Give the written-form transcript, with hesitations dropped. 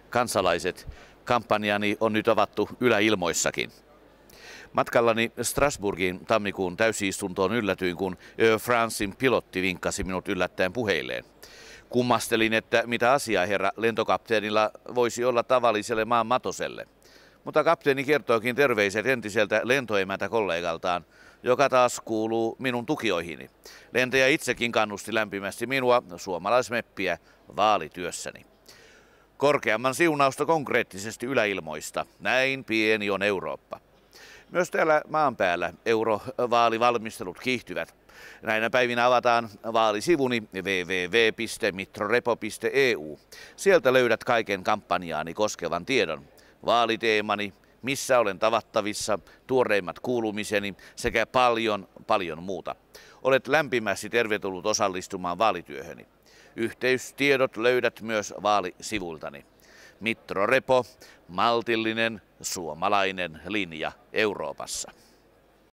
kansalaiset, kampanjani on nyt avattu yläilmoissakin. Matkallani Strasbourgiin tammikuun täysistuntoon yllätyin, kun Air Francein pilotti vinkkasi minut yllättäen puheilleen. Kummastelin, että mitä asiaa herra lentokapteenilla voisi olla tavalliselle maan matoselle. Mutta kapteeni kertookin terveiset entiseltä lentoemäntäkollegaltaan, joka taas kuuluu minun tukioihini. Lentäjä itsekin kannusti lämpimästi minua, suomalaismeppiä, vaalityössäni. Korkeamman siunausta konkreettisesti yläilmoista. Näin pieni on Eurooppa. Myös täällä maan päällä eurovaalivalmistelut kiihtyvät. Näinä päivinä avataan vaalisivuni www.mitrorepo.eu. Sieltä löydät kaiken kampanjaani koskevan tiedon. Vaaliteemani, missä olen tavattavissa, tuoreimmat kuulumiseni sekä paljon muuta. Olet lämpimästi tervetullut osallistumaan vaalityöhöni. Yhteystiedot löydät myös vaalisivuiltani. Mitro Repo, maltillinen suomalainen linja Euroopassa.